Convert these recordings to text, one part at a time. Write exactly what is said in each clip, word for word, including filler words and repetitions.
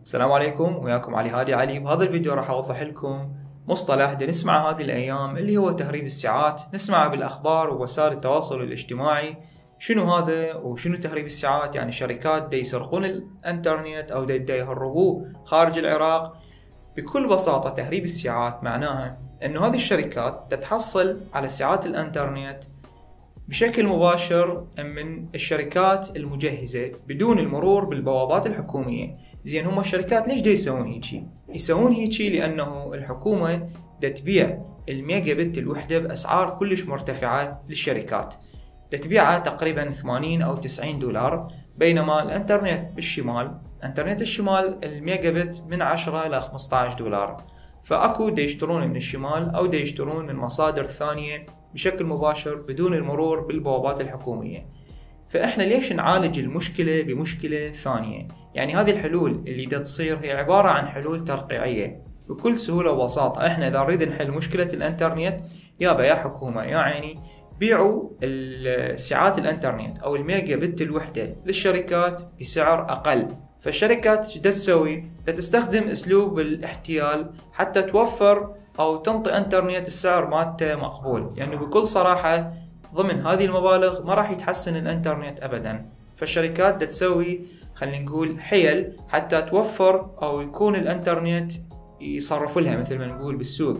السلام عليكم، وياكم علي هادي علي. بهذا الفيديو راح اوضح لكم مصطلح دا نسمعه هذه الايام اللي هو تهريب الساعات. نسمعه بالاخبار ووسائل التواصل الاجتماعي. شنو هذا وشنو تهريب الساعات؟ يعني شركات دا يسرقون الانترنت او دا, دا يهربوه خارج العراق. بكل بساطة تهريب الساعات معناها انه هذه الشركات تتحصل على ساعات الانترنت بشكل مباشر من الشركات المجهزة بدون المرور بالبوابات الحكومية. زين، هم الشركات ليش دا يسوون هيجي؟ يسوون هيجي لأنه الحكومة دا تبيع الميجا بت الوحدة بأسعار كلش مرتفعة للشركات، دا تبيعها تقريبا ثمانين أو تسعين دولار، بينما الانترنت بالشمال، انترنت الشمال الميجا بت من عشرة إلى خمسة عشر دولار. فأكو دا يشترون من الشمال أو دا يشترون من مصادر ثانية بشكل مباشر بدون المرور بالبوابات الحكومية. فإحنا ليش نعالج المشكلة بمشكلة ثانية؟ يعني هذه الحلول اللي دا تصير هي عبارة عن حلول ترقيعية بكل سهولة وبساطة. إحنا إذا نريد نحل مشكلة الانترنت، يابا يا حكومة يا عيني بيعوا ساعات الانترنت أو الميجا بت الوحدة للشركات بسعر أقل. فالشركات شو دا تسوي؟ دا تستخدم أسلوب الاحتيال حتى توفر أو تنطي انترنت السعر مالته مقبول. يعني بكل صراحة ضمن هذه المبالغ ما راح يتحسن الانترنت أبدا. فالشركات دا تسوي خلينا نقول حيل حتى توفر أو يكون الانترنت يصرفوا لها مثل ما نقول بالسوق.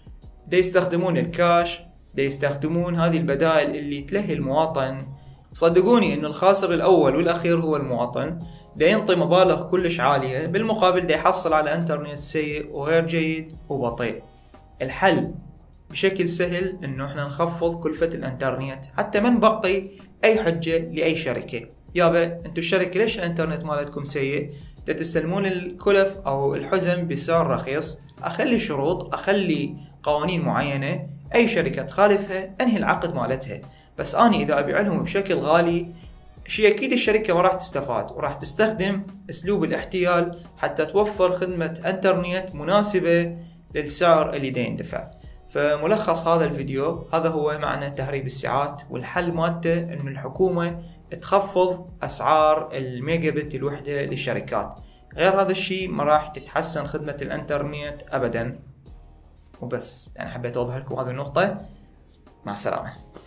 دا يستخدمون الكاش، دا يستخدمون هذه البدائل اللي تلهي المواطن. صدقوني إنه الخاسر الأول والأخير هو المواطن. دا ينطي مبالغ كلش عالية، بالمقابل دا يحصل على انترنت سيء وغير جيد وبطيء. الحل بشكل سهل انه احنا نخفض كلفة الانترنت حتى ما نبقي اي حجة لاي شركة. يابا انتو الشركة ليش الانترنت مالتكم سيء؟ دا تستلمون الكلف او الحزم بسعر رخيص. اخلي شروط، اخلي قوانين معينة، اي شركة تخالفها انهي العقد مالتها. بس اني اذا ابيع لهم بشكل غالي، شيء اكيد الشركة ما راح تستفاد وراح تستخدم اسلوب الاحتيال حتى توفر خدمة انترنت مناسبة للسعر اللي دا يندفع. فملخص هذا الفيديو هذا هو معنى تهريب الساعات، والحل مالته انه الحكومة تخفض اسعار الميجا بت الوحدة للشركات. غير هذا الشيء ما راح تتحسن خدمة الانترنت ابدا. وبس، يعني حبيت اوضح لكم هذه النقطة. مع السلامة.